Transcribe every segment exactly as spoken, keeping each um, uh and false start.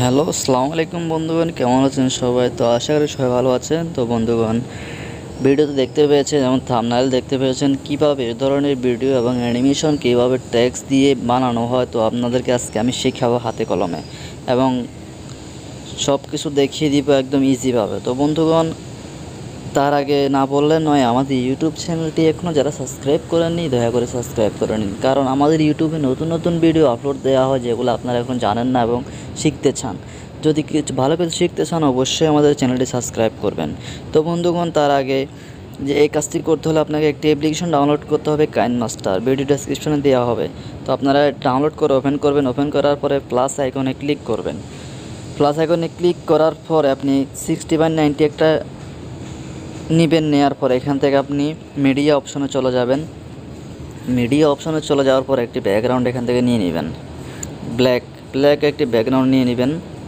Hello, আসসালামু আলাইকুম বন্ধুগণ, কেমন আছেন সবাই? তো আশা করি সবাই ভালো আছেন। তো বন্ধুগণ, ভিডিওতে দেখতে পেয়েছেন, যেমন থাম্বনেল দেখতে পেয়েছেন, কীভাবে এ ধরনের ভিডিও এবং অ্যানিমেশন কীভাবে টেক্সট দিয়ে বানানো হয়। তো আপনাদেরকে আজকে আমি শেখাবো হাতে কলমে, এবং সব কিছু দেখিয়ে দিব একদম ইজিভাবে। তো বন্ধুগণ, তার আগে না বললে নয়, আমাদের ইউটিউব চ্যানেলটি এখনও যারা সাবস্ক্রাইব করেননি, দয়া করে সাবস্ক্রাইব করে নিন। কারণ আমাদের ইউটিউবে নতুন নতুন ভিডিও আপলোড দেওয়া হয়, যেগুলো আপনারা এখন জানেন না এবং শিখতে চান। যদি কিছু ভালো কিছু শিখতে চান, অবশ্যই আমাদের চ্যানেলটি সাবস্ক্রাইব করবেন। তো বন্ধুগণ, তার আগে যে এই কাজটি করতে হলে আপনাকে একটি অ্যাপ্লিকেশন ডাউনলোড করতে হবে, কাইনমাস্টার। ভিডিও ডেসক্রিপশনে দেওয়া হবে। তো আপনারা ডাউনলোড করে ওপেন করবেন। ওপেন করার পরে প্লাস আইকনে ক্লিক করবেন। প্লাস আইকনে ক্লিক করার পরে আপনি সিক্সটি বাই নাইনটি একটা নেবেন। নেওয়ার পর এখান থেকে আপনি মিডিয়া অপশনে চলে যাবেন। মিডিয়া অপশনে চলে যাওয়ার পর একটি ব্যাকগ্রাউন্ড এখান থেকে নিয়ে নেবেন। ব্ল্যাক ব্ল্যাক একটি ব্যাকগ্রাউন্ড নিয়ে নেবেন।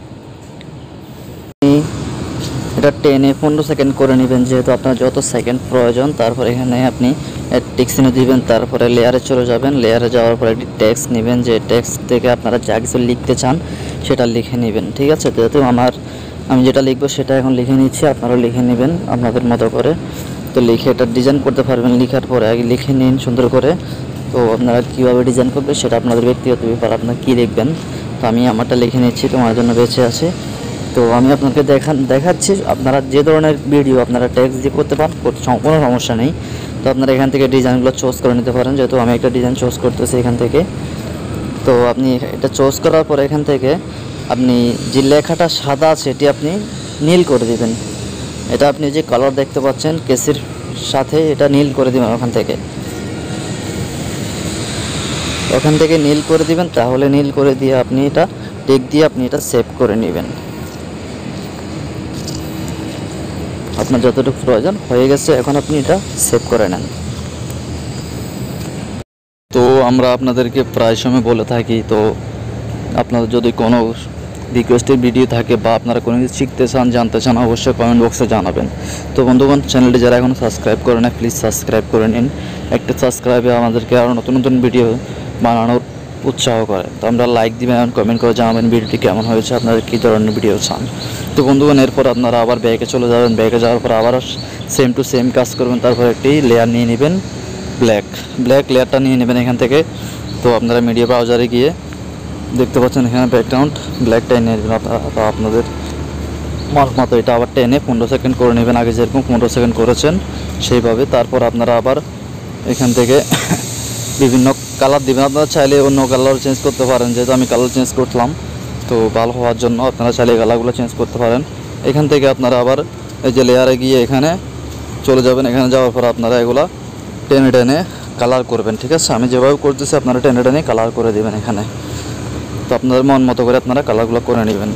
এটা টেনে পনেরো সেকেন্ড করে নেবেন, যেহেতু আপনার যত সেকেন্ড প্রয়োজন। তারপর এখানে আপনি টেক্সট দিবেন। তারপরে লেয়ারে চলে যাবেন। লেয়ারে যাওয়ার পর একটি টেক্সট নেবেন, যে টেক্সট থেকে আপনারা যা কিছু লিখতে চান সেটা লিখে নেবেন। ঠিক আছে? যেহেতু আমার আমি যেটা লিখবো সেটা এখন লিখে নিচ্ছি, আপনারাও লিখে নেবেন আপনাদের মতো করে। তো লিখে এটা ডিজাইন করতে পারবেন। লেখার পরে আগে লিখে নিন সুন্দর করে। তো আপনারা কীভাবে ডিজাইন করবেন সেটা আপনাদের ব্যক্তিগত ব্যাপার, আপনারা কী লিখবেন। তো আমি আমারটা লিখে নিচ্ছি, তোমার জন্য বেঁচে আছে। তো আমি আপনাকে দেখান দেখাচ্ছি আপনারা যে ধরনের ভিডিও আপনারা টেক্সট দিয়ে করতে পারেন, কোনো সমস্যা নেই। তো আপনারা এখান থেকে ডিজাইনগুলো চুজ করে নিতে পারেন, যেহেতু আমি একটা ডিজাইন চুজ করতেছি এখান থেকে। তো আপনি এটা চুজ করার পর এখান থেকে আপনি যে লেখাটা সাদা আছে এটি আপনি নীল করে দিবেন। এটা আপনি যে কালার দেখতে পাচ্ছেন কেসির সাথে, এটা নীল করে দিবেন ওখান থেকে। ওখান থেকে নীল করে দিবেন। তাহলে নীল করে দিয়ে আপনি এটা টিক দিয়ে আপনি এটা সেভ করে নেবেন। আপনার যতটুকু প্রয়োজন হয়ে গেছে, এখন আপনি এটা সেভ করে নেন। তো আমরা আপনাদেরকে প্রায় সময় বলে থাকি, তো আপনাদের যদি কোনো রিকোয়েস্টের ভিডিও থাকে বা আপনারা কোনো কিছু শিখতে চান, জানতে চান, অবশ্যই কমেন্ট বক্সে জানাবেন। তো বন্ধুগণ, চ্যানেলটি যারা এখনও সাবস্ক্রাইব করে না, প্লিজ সাবস্ক্রাইব করে নিন। একটা সাবস্ক্রাইবে আমাদেরকে আরও নতুন নতুন ভিডিও বানানোর উৎসাহ করে। তো আমরা লাইক দিবেন, কমেন্ট করে জানাবেন ভিডিওটি কেমন হয়েছে, আপনারা কী ধরনের ভিডিও চান। তো বন্ধুগণ, এরপর আপনারা আবার ব্যাকে চলে যাবেন। ব্যাকে যাওয়ার পর আবার সেম টু সেম কাজ করবেন। তারপর একটি লেয়ার নিয়ে নেবেন, ব্ল্যাক ব্ল্যাক লেয়ারটা নিয়ে নেবেন এখান থেকে। তো আপনারা মিডিয়া ব্রাউজারে গিয়ে দেখতে পাচ্ছেন এখানে ব্যাকগ্রাউন্ড ব্ল্যাকটাই নিয়ে নেবেন আপনারা। তো আপনাদের মাল মতো এটা আবার টেনে পনেরো সেকেন্ড করে নেবেন, আগে যেরকম পনেরো সেকেন্ড করেছেন সেইভাবে। তারপর আপনারা আবার এখান থেকে বিভিন্ন কালার দিবেন। আপনারা চাইলে অন্য কালার চেঞ্জ করতে পারেন, যেহেতু আমি কালার চেঞ্জ করলাম তো ভালো হওয়ার জন্য আপনারা চাইলে কালারগুলো চেঞ্জ করতে পারেন। এখান থেকে আপনারা আবার এই যে লেয়ারে গিয়ে এখানে চলে যাবেন। এখানে যাওয়ার পর আপনারা এগুলা টেনে টেনে কালার করবেন। ঠিক আছে? আমি যেভাবে করতেছি আপনারা টেনে টেনে কালার করে দেবেন এখানে। তো আপনাদের মন মতো করে আপনারা কালারগুলো করে নেবেন।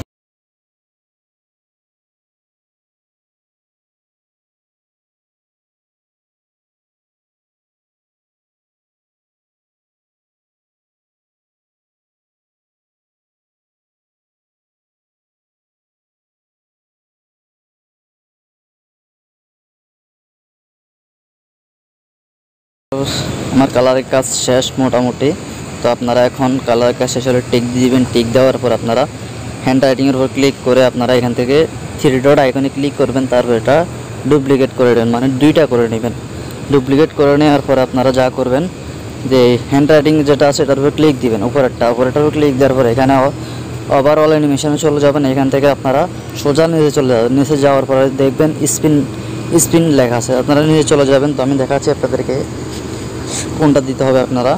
আমার কালারের কাজ শেষ মোটামুটি। তো আপনারা এখন কালারের কাজ শেষ হলে টিক দিবেন। টিক দেওয়ার পর আপনারা হ্যান্ড রাইটিংয়ের উপর ক্লিক করে আপনারা এখান থেকে থ্রি ডট আইকনে ক্লিক করবেন। তারপর এটা ডুপ্লিকেট করে নেবেন, মানে দুইটা করে নেবেন। ডুপ্লিকেট করে নেওয়ার পর আপনারা যা করবেন, যে হ্যান্ড রাইটিং যেটা আছে এটার উপর ক্লিক দিবেন, উপরেরটা উপরেটার উপর ক্লিক দেওয়ার পর এখানে ওভারঅল অ্যানিমেশনে চলে যাবেন। এখান থেকে আপনারা সোজা নিচে চলে যাবেন। নিচে যাওয়ার পরে দেখবেন স্পিন স্পিন লেখা আছে, আপনারা নিচে চলে যাবেন। তো আমি দেখাচ্ছি আপনাদেরকে কোনটা দিতে হবে। আপনারা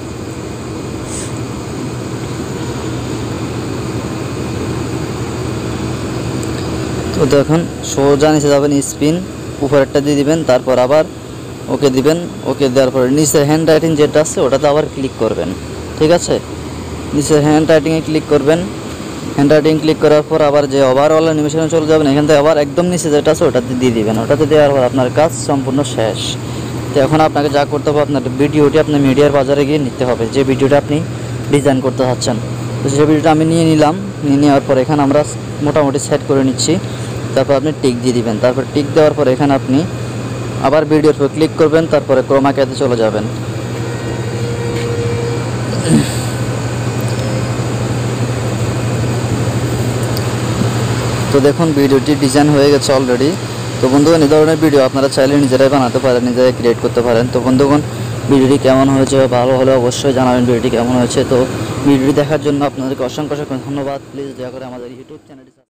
তো দেখুন সোজা নিচে যাবেন, স্পিন উপরেরটা দিয়ে দিবেন। তারপর আবার ওকে দিবেন। ওকে দেওয়ার পরে নিচে হ্যান্ড রাইটিং যেটা আছে ওটাতে আবার ক্লিক করবেন। ঠিক আছে? নিচে হ্যান্ড রাইটিংয়ে ক্লিক করবেন। হ্যান্ড রাইটিং ক্লিক করার পর আবার যে ওভারঅল অ্যানিমেশনে চলে যাবেন। এখান থেকে আবার একদম নিচে যেটা আছে ওটাতে দিয়ে দিবেন। ওটাতে দেওয়ার পর আপনার কাজ সম্পূর্ণ শেষ। তো এখন আপনাকে যা করতে হবে, আপনার ভিডিওটি আপনার মিডিয়ার বাজারে গিয়ে নিতে হবে, যে ভিডিওটা আপনি ডিজাইন করতে চাচ্ছেন। তো সেই ভিডিওটা আমি নিয়ে নিলাম। নিয়ে নেওয়ার পর এখানে আমরা মোটামুটি সেট করে নিচ্ছি। তারপর আপনি টিক দিয়ে দিবেন। তারপর টিক দেওয়ার পর এখানে আপনি আবার ভিডিওর উপর ক্লিক করবেন। তারপরে ক্রোমা কিতে চলে যাবেন। তো দেখুন ভিডিওটি ডিজাইন হয়ে গেছে অলরেডি। তো বন্ধুগণ এই ধরনের ভিডিও আপনারা চাইলে নিজেরাই বানাতে পারেন, নিজেরাই ক্রিয়েট করতে পারেন। তো বন্ধুগণ ভিডিওটি কেমন হয়েছে, ভালো হলে অবশ্যই জানাবেন ভিডিওটি কেমন হয়েছে। তো ভিডিওটি দেখার জন্য আপনাদেরকে অসংখ্য অসংখ্য ধন্যবাদ। প্লিজ দয়া করে আমাদের ইউটিউব চ্যানেলটি